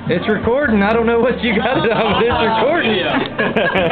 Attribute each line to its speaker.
Speaker 1: It's recording. I don't know what you got it on, but it's recording.